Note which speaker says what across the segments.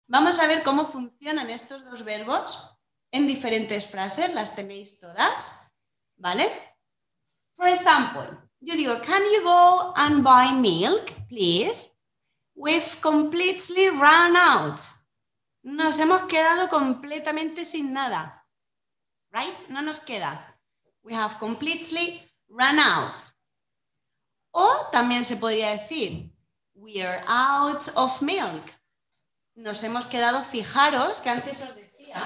Speaker 1: Vamos a ver cómo funcionan estos dos verbos en diferentes frases. Las tenéis todas, ¿vale? For example, yo digo, can you go and buy milk, please? We've completely run out. Nos hemos quedado completamente sin nada. Right? No nos queda. We have completely run out. O también se podría decir, we are out of milk. Nos hemos quedado, fijaros, que antes os decía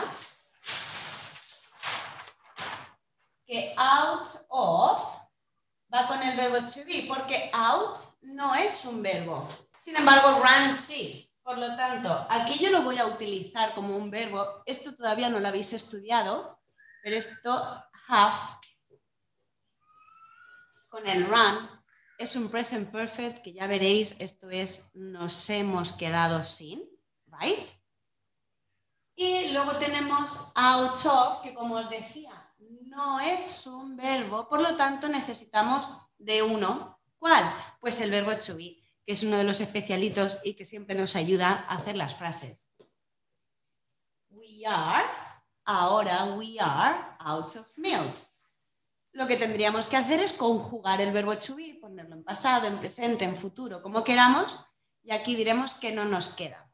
Speaker 1: que out of va con el verbo to be, porque out no es un verbo. Sin embargo, run sí. Por lo tanto, aquí yo lo voy a utilizar como un verbo. Esto todavía no lo habéis estudiado, pero esto have con el run es un present perfect que ya veréis, esto es nos hemos quedado sin, right? Y luego tenemos out of, que como os decía, no es un verbo, por lo tanto necesitamos de uno. ¿Cuál? Pues el verbo to be, que es uno de los especialitos y que siempre nos ayuda a hacer las frases. We are, ahora we are out of milk. Lo que tendríamos que hacer es conjugar el verbo to be, ponerlo en pasado, en presente, en futuro, como queramos, y aquí diremos que no nos queda.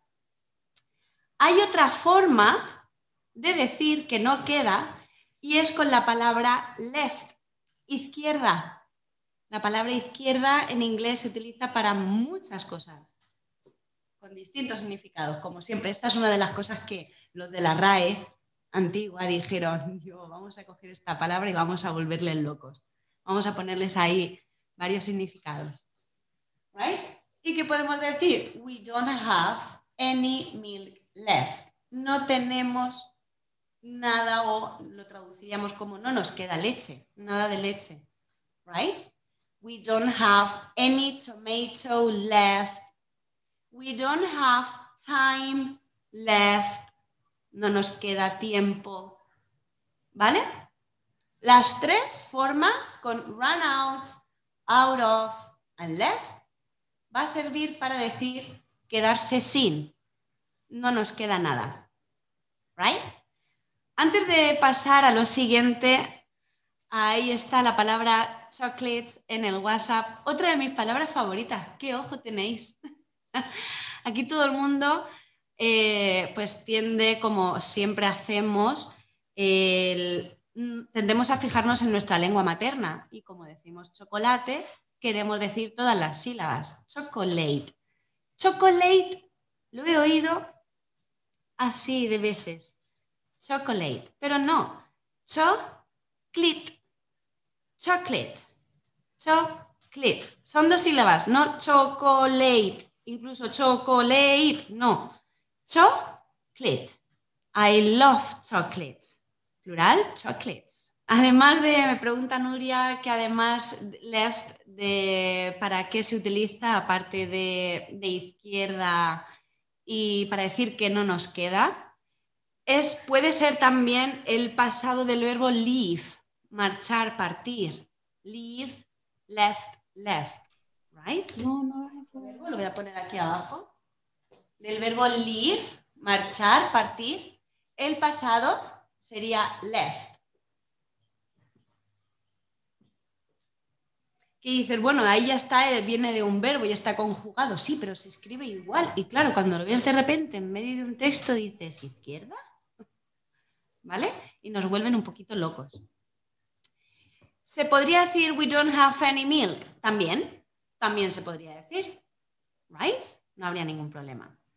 Speaker 1: Hay otra forma de decir que no queda y es con la palabra left, izquierda. La palabra izquierda en inglés se utiliza para muchas cosas, con distintos significados. Como siempre, esta es una de las cosas que los de la RAE antigua dijeron, vamos a coger esta palabra y vamos a volverles locos. Vamos a ponerles ahí varios significados. Right? ¿Y qué podemos decir? We don't have any milk left. No tenemos nada, o lo traduciríamos como no nos queda leche, nada de leche. Right? We don't have any tomato left. We don't have time left. No nos queda tiempo. ¿Vale? Las tres formas con run out of and left va a servir para decir quedarse sin. No nos queda nada. Right? Antes de pasar a lo siguiente, ahí está la palabra chocolates en el WhatsApp. Otra de mis palabras favoritas. ¿Qué ojo tenéis? Aquí todo el mundo pues tiende, como siempre hacemos, tendemos a fijarnos en nuestra lengua materna. Y como decimos chocolate, queremos decir todas las sílabas. Chocolate. Chocolate, lo he oído así de veces. Chocolate, pero no. Chocolate. Chocolate. Chocolate. Son dos sílabas, no chocolate. Incluso chocolate, no. Chocolate. I love chocolate. Plural, chocolates. Además de, me pregunta Nuria, que además left, ¿para qué se utiliza? Aparte de izquierda y para decir que no nos queda. Puede ser también el pasado del verbo leave, marchar, partir. Leave, left, left. Right?
Speaker 2: No, ese
Speaker 1: verbo lo voy a poner aquí abajo. Del verbo leave, marchar, partir. El pasado sería left. Que dices, bueno, ahí ya está, viene de un verbo, ya está conjugado. Sí, pero se escribe igual. Y claro, cuando lo ves de repente en medio de un texto dices, ¿izquierda? ¿Vale? Y nos vuelven un poquito locos. ¿Se podría decir we don't have any milk? También se podría decir. Right? No habría ningún problema.